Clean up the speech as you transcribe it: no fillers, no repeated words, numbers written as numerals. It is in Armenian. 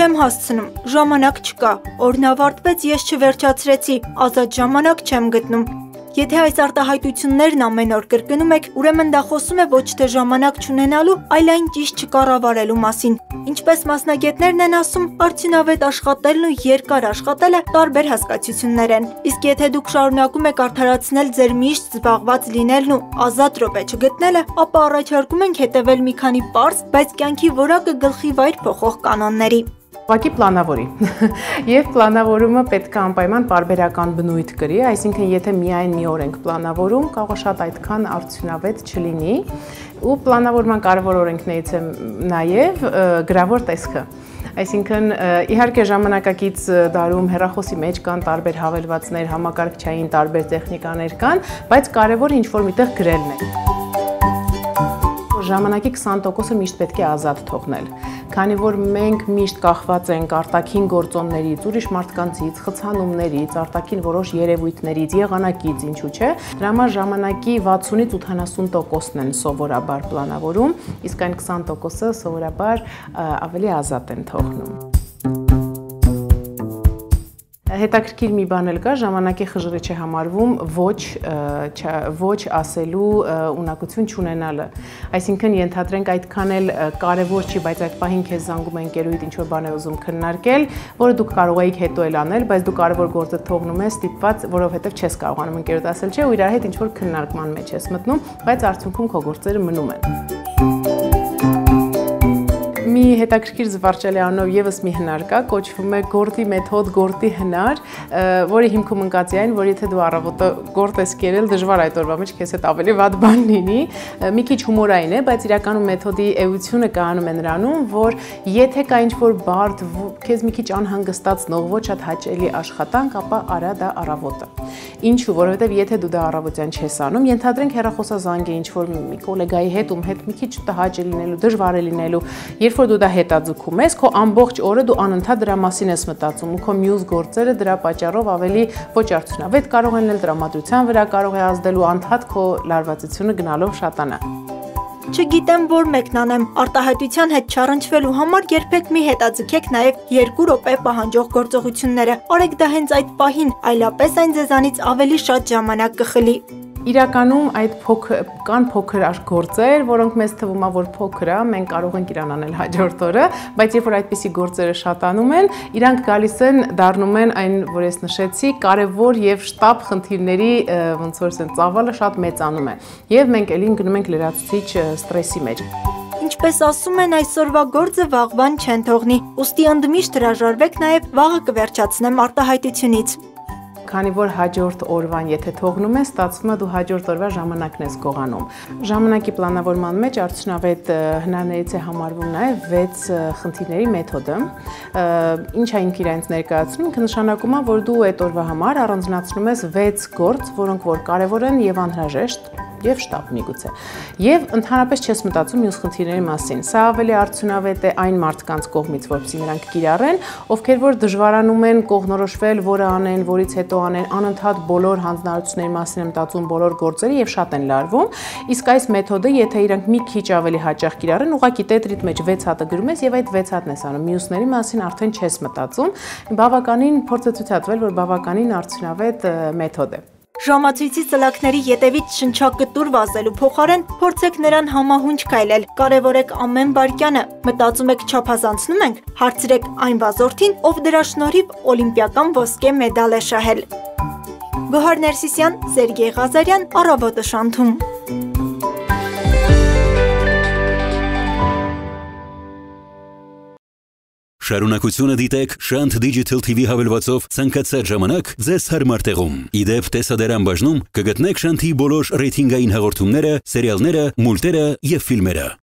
Չեմ հասցնում, ժամանակ չկա, օրն ավարտվեց, ես չվերջացրեցի, ազատ ժամանակ չեմ գտնում։ Եթե այս արտահայտություններն ամեն օր կրկնում եք, ուրեմն դա խոսում է ոչ թե ժամանակ չունենալու, այլ այն ճիշտ չկառավարելու մասին։ Ինչպես մասնագետներն են ասում, արդյունավետ աշխատելն ու երկար աշխատելը տարբեր հասկացություններ են։ Իսկ եթե դուք շարունակում եք արդարացնել ձեր միշտ զբաղված լինելն ու ազատ րոպե չգտնելը, ապա առաջարկում ենք հետևել մի քանի պարզ, բայց կյանքի որակը գլխի վայր փոխող կանոնների։ Ուղղակի պլանավորի եւ պլանավորումը պետք է անպայման պարբերական բնույթ կրի, այսինքն եթե միայն մի օր ենք պլանավորում, կարող է շատ այդքան արդյունավետ չլինի, ու պլանավորման կարևոր օրենքներից է նաեւ գրավոր տեսքը։ Այսինքն իհարկե ժամանակակից դարում հեռախոսի մեջ կան տարբեր հավելվածներ, համակարգչային տարբեր տեխնիկաներ կան, բայց կարևորը ինչ-որ միտեղ գրելն է։ Ժամանակի 20%-ը միշտ պետք է ազատ թողնել, քանի որ մենք միշտ կախված ենք արտաքին գործոններից, ուրիշ մարդկանցից, խցանումներից, արտաքին որոշ երևույթներից, եղանակից, ինչու՞ չէ, դրա համար ժամանակի 60-ից 80%-ն են սովորաբար պլանավորում, իսկ այն 20%-ը սովորաբար ավելի ազատ են թողնում։ Հետաքրքիր մի բան էլ կա, ժամանակի խժռի չէ համարվում ոչ ասելու ունակություն չունենալը։ Այսինքն ենթադրենք այդքան էլ կարևոր չի, բայց այդ պահին քեզ զանգում է ընկերուհիդ ինչ-որ բան է ուզում քննարկել, որը դուք կարող եք հետո էլ անել, բայց դու կարևոր գործը թողնում ես ստիպված, որովհետև չես կարողանում ընկերոդ ասել չէ, ու իրար հետ ինչ-որ քննարկման մեջ ես մտնում, բայց արդյունքում քո գործերը մնում են։ Մի հետաքրքիր զվարճալի անունով եւս մի հնար կա, կոչվում է գործի մեթոդ, գործի հնար, որի հիմքում ընկած է այն, որ եթե դու առավոտը գործ ես կերել, դժվար այդ օրվա մեջ քեզ հետ ավելի վատ բան լինի, մի քիչ հումորային է, բայց իրականում մեթոդի էությունը կայանում է նրանում, որ եթե կա ինչ-որ բարդ, քեզ մի քիչ անհանգստացնող, ոչ շատ հաճելի աշխատանք, ապա արա դա առավոտը։ Ինչու, որովհետև եթե դու դա առավոտյան չես անում, ենթադրենք հեռախոսազանգ է ինչ-որ մի գոլեգայի հետ, ում հետ մի քիչ տհաճ է լինելու, դժվար է լինելու, երբ որ դու դա հետաձգում ես, քո ամբողջ օրը դու անընդհատ դրա մասին ես մտածում, ու քո մյուս գործերը դրա պատճառով ավելի ոչ արդյունավետ կարող են լինել, տրամադրության վրա կարող է ազդել ու անընդհատ քո լարվածությունը գնալով շատանա։ Չգիտեմ, որ մեկն անեմ, արտահայտության հետ չառընչվելու համար երբեք մի հետաձգեք նաև 2 րոպե պահանջող գործողությունները։ Արեք դա հենց այդ պահին, այլապես այն ձեզանից ավելի շատ ժամանակ կխլի։ Իրականում այդ կան փոքր գործեր, որոնք մեզ թվում է, որ փոքր է, մենք կարող ենք իրան անել հաջորդ օրը, բայց երբ որ այդպիսի գործերը շատանում են, իրանք գալիս են, դառնում են այն, որ ես նշեցի, կարևոր եւ շտապ խնդիրների ոնց որ ասեն, ծավալը շատ մեծանում է, եւ մենք ելին գնում ենք լրացուցիչ ստրեսի մեջ։ Ինչպես ասում են, այսօրվա գործը վաղվան չեն թողնի, ուստի ընդմիշտ հրաժարվեք նաև վաղը կվերջացնեմ արտահայտությունից։ Քանի որ հաջորդ օրվան եթե թողնում ես, ստացվում է դու հաջորդ օրվա ժամանակն ես գողանում։ Ժամանակի պլանավորման մեջ արդյունավետ հնարներից է համարվում նաև 6 խնդիրների մեթոդը, ինչը ինքը իրենց ներկայացնում, ինքը նշանակում է, որ դու այդ օրվա համար առանձնացնում ես 6 գործ, որոնք որ կարևոր են եւ անհրաժեշտ եւ շտապ միգուցե։ Եվ ընդհանրապես չես մտածում մյուս խնդիրների մասին։ Սա ավելի արդյունավետ է այն մարդկանց կողմից, որպեսզի նրանք կիրառեն, ովքեր որ դժվարանում են կողնորոշվել, որը անեն, որից հետո անեն, անընդհատ բոլոր հանձնարարությունների մասին են մտածում, բոլոր գործերը եւ շատ են լարվում։ Իսկ այս մեթոդը, եթե իրանք մի քիչ ավելի հաճախ կիրառեն, ուղղակի տետրիդ մեջ 6 հատը գրում ես եւ այդ 6 հատն ես անում։ Մյուսների մասին արդեն չես մտածում։ Բավականին փորձը ցույց է տվել, որ բավականին արդյունավետ մեթոդ է։ Ժամացույցի ծլակների ետևից շնչակտուր վազելու փոխարեն փորձեք նրան համահունչ քայլել, կարևորեք ամեն վայրկյանը, մտածում եք չափազանցնում ենք, հարցրեք այն վազորդին, ով դրա շնորհիվ օլիմպիական ոսկե մեդալ է շահել։ Գոհար Ներսիսյան, Սերգեյ Ղազարյան, Առավոտը շանթում։ Շարունակությունը դիտեք Շանթ Digital TV հավելվածով ցանկացած ժամանակ ձեզ հարմար տեղում։ Իդեպ տեսադարան բաժնում կգտնեք Շանթի բոլոր ռեյտինգային հաղորդումները, սերիալները, մուլտերը եւ ֆիլմերը։